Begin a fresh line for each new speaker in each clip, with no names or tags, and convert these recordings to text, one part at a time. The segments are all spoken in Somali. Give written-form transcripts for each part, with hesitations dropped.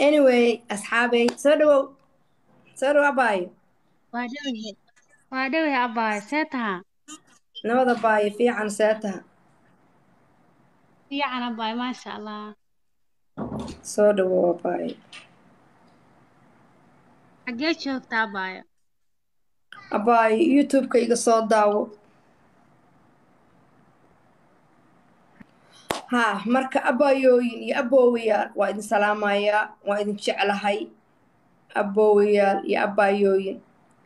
anyway asxaabay soo dhawow abaayo
waa dhawahay waa dhawahay abbaay see taha
nabada baayo fiican seetaha
fiican abbaay maasha allah
soo dhawow abaayo
xaggee joogta abbaayo
abaayo youtube-ka iga soo daawo haa marka abaayooyin iyo aboowayaal waa idin salaamayaa waa idin jeclahay aboowayaal iyo abaayooyin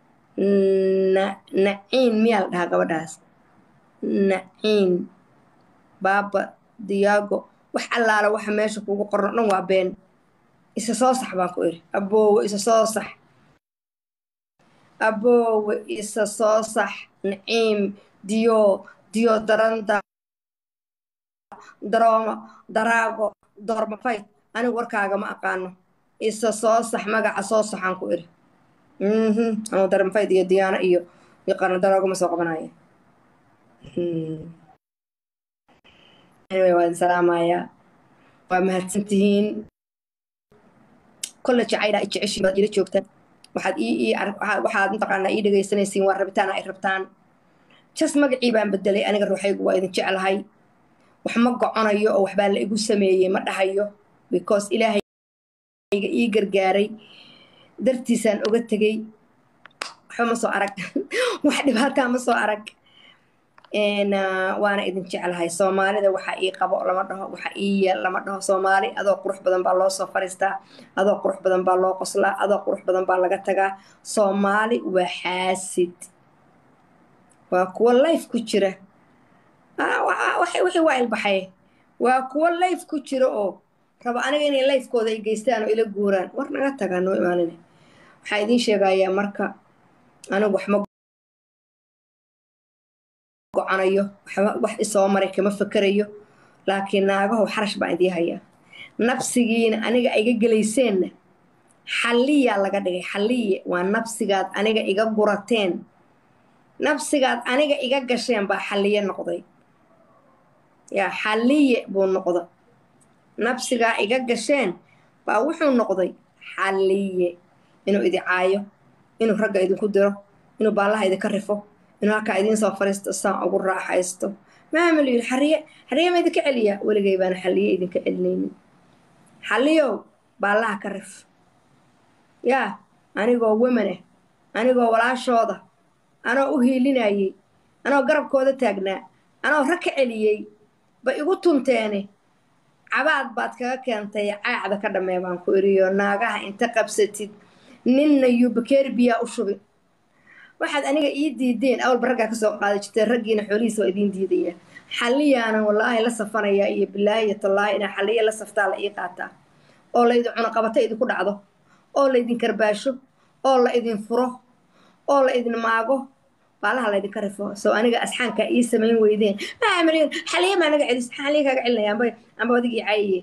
naciin miyaa la dhahaa gabadhaas naciin baaba diyaago wax allaala waxa meesha kugu qoran dhan waa been isa soo sax baan ku iri aboowe isa soo sax aboowe isa soo sax naciim diyo daranda darooma daraago doormafay anigu warkaaga ma aqaano isa soo sax magaca soo saxaan ku iri ama darmafayd iyo diyaano iyo yaqaano daraago ma soo qabanaya waa idin salaamayaa waa mahadsantihiin kolle jacayla i jeceshiin baad ila joogtaan waxaad mataqaanaa ii dhegaysanaysiin waa rabitaan ay rabtaan jas magacii baan bedelay aniga ruuxaygu waa idin jeclahay wax ma goconayo oo waxbaa la igu sameeyey ma dhahayo because ilaahayga ii gargaaray dartiisaan oga tegey waxba ma soo arag wax dhibaataa ma soo arag waana idin jeclahay soomaalida waxa ii qabo lama dhaho waxa ii yeel lama dhaho soomaali adoo qurux badan baa loo soo fariistaa adoo qurux badan baa loo qoslaa adoo qurux badan baa laga tagaa soomaali waa xaasid waa kuwa life ku jira wixii waa ilbaxay waa kuwa life ku jira oo raba aniga inay lifekooda ay geystaan oo ila guuraan war naga tagaa noo imaanina waxaa idiin sheegayaa marka anigu wax ma goconayo wax isoo maray kama fakerayo laakiin naagahow xarash baan idii hayaa nabsigiina aniga iga gelayseenna xalliyaa laga dhigay xalliye waa nabsigaad aniga iga gurateen nabsigaad aniga iga gasheen baa xalliye noqday yaa xalliye buu noqda nabsigaa iga gasheen baa wuxuu noqday xalliye inuu idi caayo inuu ragga idinku diro inuu baallaha idinka rifo inuu halkaa idiin soo fariisto saan ugu raaxaysto maamul yidhi xariye ma idinka celiyaa weligay baana xalliye idinka celinaynin xalliyow baallaha ka rif yaa anigoo woman ah anigoo walaashooda anoo u hiilinayey anoo garabkooda taagnaa anoo rag ka celiyey ba igu tunteene cabaad baad kaga keentay caacda ka dhammee baan ku iriyo naagaha inta qabsatid ninna yuubakeeri biyaa u shubin waxaad aniga ii diideen awalba raggaa kasoo qaada jirteen raggiina xoolihiisa waa idiin diidaya xalliyaanan wallaahi la safanayaa iyo bilaahi iyo tallaahi inaa xalliya la saftaa la ii qaataa oo laydin cunaqabato idinku dhacdo oo laydin karbaasho oo la idin furo oo la idin maago baalaha laydinka rifo soo aniga asxaankaa ii samayn weydeen maamaliin xalliye maa naga celis xalliye kaaga celinaya amba adigii caayiye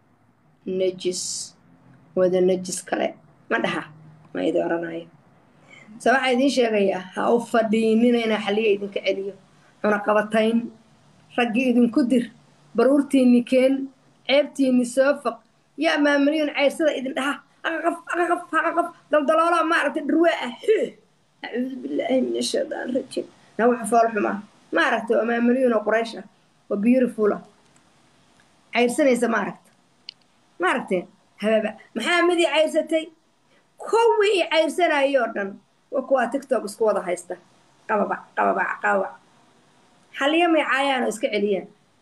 najis wada najis kale ma dhaha ma idin oranayo soo waxaa idiin sheegayaa ha u fadhiinina inaa xalliye idinka celiyo cunaqabatayn raggii idinku dir baruurtiinni keen ceebtiinni soo faq yaa maamaliin cayrsada idin dhaha aqaqaf daldaloolo maaragtay dhurwaa ah acuudu billaahi min ashaytaan rajiim naa wuxu foolxumaa maaragtay waa maamaliin oo quraysh ah oo beautiful ah cayrsanaysa maaragteen hababa maxaa midii cayrsatay kuwii i cayrsanayoo dhan waa kuwaa tiktok isku wada haysta qababac xalliye may caayaan oo iska celiyaan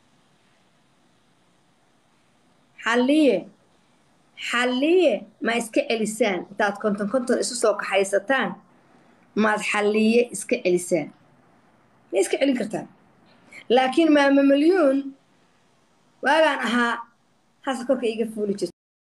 xalliye ma iska celisaan intaad konton isu soo kaxaysataan maad xalliye iska celisaan ma iska celin kartaan laakiin maama milyuun waagaan ahaa hasa korka iga fuuli jirta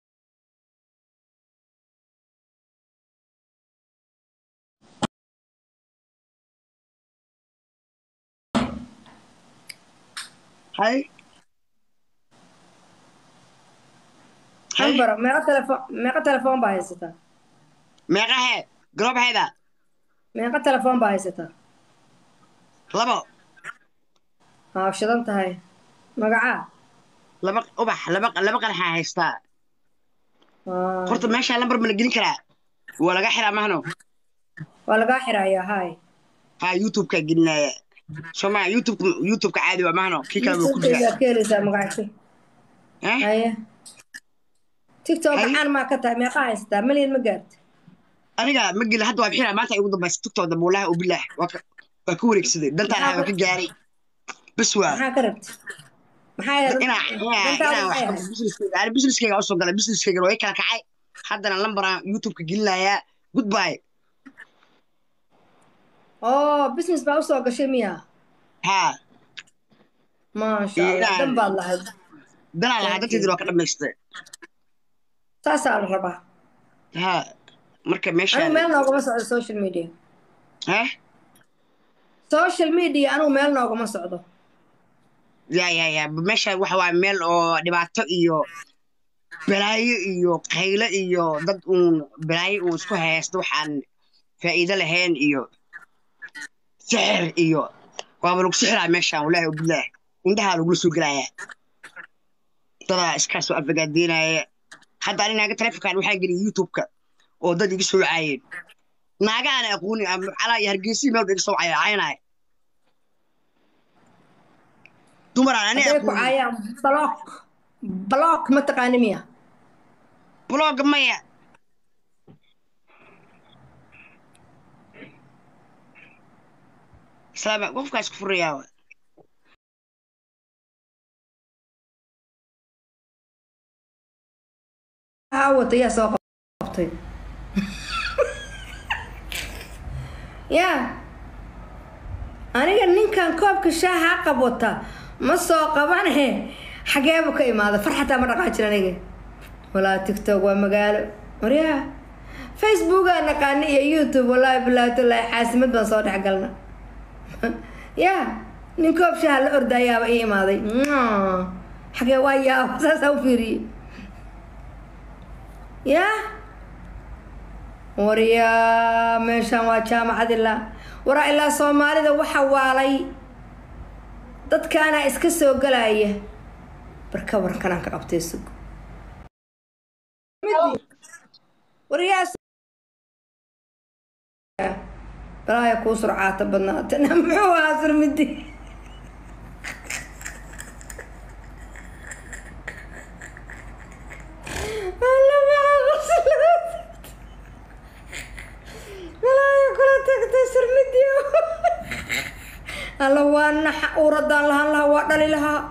hambaro meeqa telefoon baa haysataa
meeqahe garobheeda
meeqa telefoon baa haysataa
labo
haa shidan tahay magacaa
laba ubax laba qaraxa haystaa horta meesha lambar ma la gelin karaa waa laga xiraa mahno
waa lagaa xirayaa hay
ha youtube-ka gelinaya soma youtube-ka caadi waa mahno kii kale wuu ku
youtube-ka
jiraa
ka helaysaa magacasi haye tiktok caan maa ka tahay meeqa haystaa malyan ma gaarta
aniga ma gelin hadda waa xiraa maanta ay ugu dambaysa tiktok da buulaha oo bilaah waa ka wareegsaday dantaan waa ka gaaray bas waa
maxaa ka rabta maxaa
businesskayga usoo galay businesskayga waa kala kacay haddana lambaraan youtube-ka gelinayaa goodbye
business baa usoo gashay miya
ha
maasha allah dan baad lahayd
danaa lahaa danteedina waa ka dhamaystay
saasaa la rabaa
ha marka meesha
anigu meel noogama socdo social media social media anigu meel noogama socdo
ya meesha waxa waa meel oo dhibaato iyo balaayo iyo qayle iyo dad uun balaayo uu isku haysto waxaan faa'iido lahayn iyo sixir iyo waaba lagu sixiraa meeshaan walaahi wabilaah indhahaa lagula soo gelayaa dadaa iskaa soo afagaadeenaya hadda ani naaga taleefonkaan waxaa geliyay youtube-ka oo dad iga soo caayeen naaga aana aqooni calaa iyo hargeysii meel ba iga soo caynaya dumaraan ani
hadday ku caayaan block ma taqaani miya
blog maya salaama qofkaas ku furayaa
wata yaa soo qabtay ya aniga ninkan koobka shaaha qabwata ma soo qabane xageebu ka imaada farxataa ma dhaqaajin aniga walaa tiktok waa magaalo waryaa facebookaa naqaana iyo youtube wallaahi bilaatolaahi xaasimad baan soo dhex galna ya nin koob shaaha la ordayaaba ii imaaday xagee waa yaaba saasaa u fiiriyey ya waryaa meeshaan waa jaamacad ilaa waraa ilaa soomaalida waxa waalay dadkaanaa iska soo galaya barka warkanaan ka qabtay sug waryaa balaaya kuu surcaata badnaatana muxuu ahaa surmidi alla waa naxa uuradaan lahaan lahaa waa dhali lahaa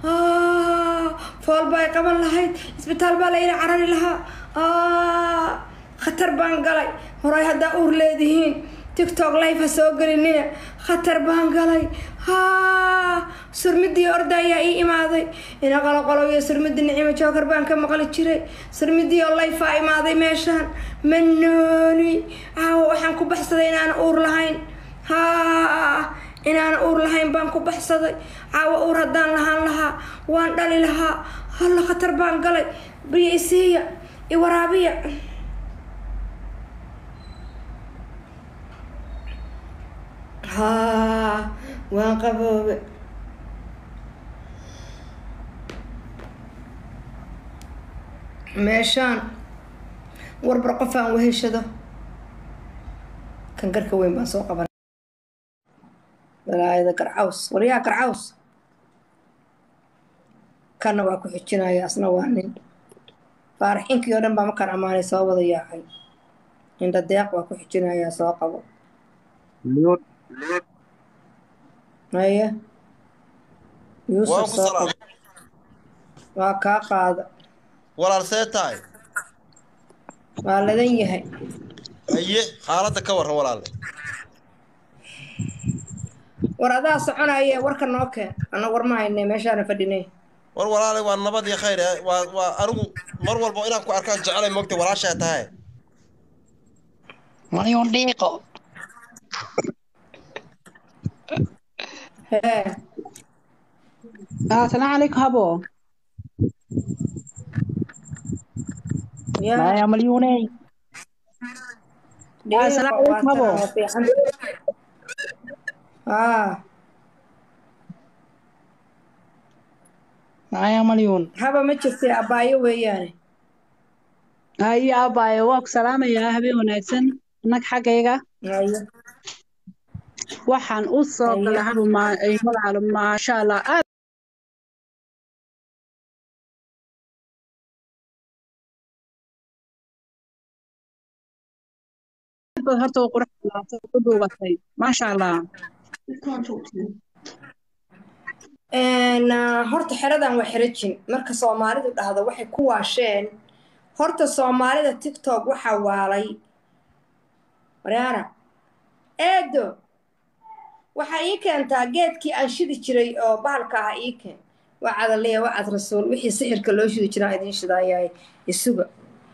fool baa qaban lahayd isbitaal baa la ila carari lahaa khatar baan galay horay haddaa uur leedihiin tiktok life ha soo gelinina khatar baan galay surmidii orda ayaa ii imaaday ina qaloqolo iyo surmidii nicimo jookar baan ka maqli jiray surmidii oo life aa imaaday meeshaan manooni waxaan ku baxsaday inaan uur lahayn inaan uur lahayn baan ku baxsaday caawa uur haddaan lahaan lahaa waan dhali lahaa halla khatar baan galay biyo isiiya i waraabiya waan qaboobe meeshaan warbar qof aan weheshado kan garka weyn baan soo qaban balaayada garcaws waryaa garcaws kana waa ku xijinaya asna waa nin faaraxinkii oo dhan baa makaan ammaanay soo wada yaacay indha deeq waa ku xijinayaa soo qabo haya yuusuf soo qabo waa kaa qaada
walaal see tahay
waa ladan yahay
haye xaaladda ka warran walaale
war adaa soconaya warka noo keen anna war ma haynay meeshaana fadhinay
war walaale waa nabad iyo khayr waa anigu mar walba inaan ku arkaan jecelay moogta walaashaa tahay
malyuun dhiiqo
السلام عليكم هبو يا مليونين السلام عليكم هبو يا مليون
هبا ما جرتي أبايو وياني
هيا أباي واك سلامة يا هبي وناكسن إنك حقيقة
haye
waxaan u soo
haye
galay haba magacaalo maasha Allah aad baad horta u qurux badatay ku duubatay maasha Allah
horta xeradan waa xero jin marka soomaalidu dhahdo waxay ku waasheen horta soomaalida tiktok waxaa waalay waryaara eedo waxaa ii keentaa geedkii aan shidi jiray oo bahalka ahaa ii keen waa cadaleya waa cad rasuul wixii sixirka loo shidi jiraa idiin shidaayaay isuga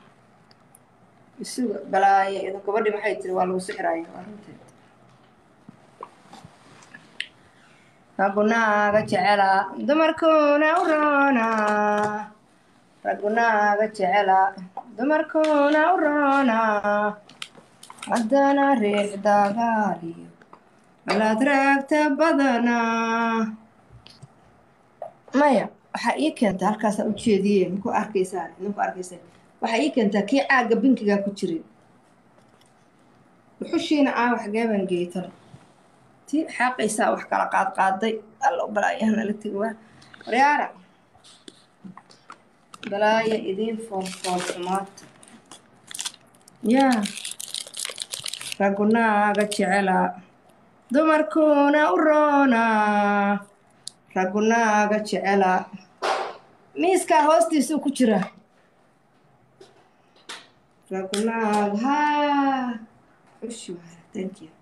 balaaya ido gabadhi maxay tiri waa lagu sixiraya waa runteed ragunaaga jecelaa dumarkuuna u roonaa ragunaaga jecelaa dumarkuuna u roonaa haddana riix dagaaliyo malaad raagta badanaa maya waxaa ii keentaa halkaasaa u jeediye ninku arkaysaan waxaa ii keentaa kii caagga binkigaa ku jiray wuxushiina wax geeban geeytana tii xaaqaysaa wax kala qaadqaaday alla u balaayahana la tegi waa waryaara balaaya idiin foonfoonsumaata yaa ragunaaga jecelaa dumarkuuna u roonaa ragunaaga jecelaa miiskaa hoostiisuu ku jira ragunaaga haa xushi waara thank you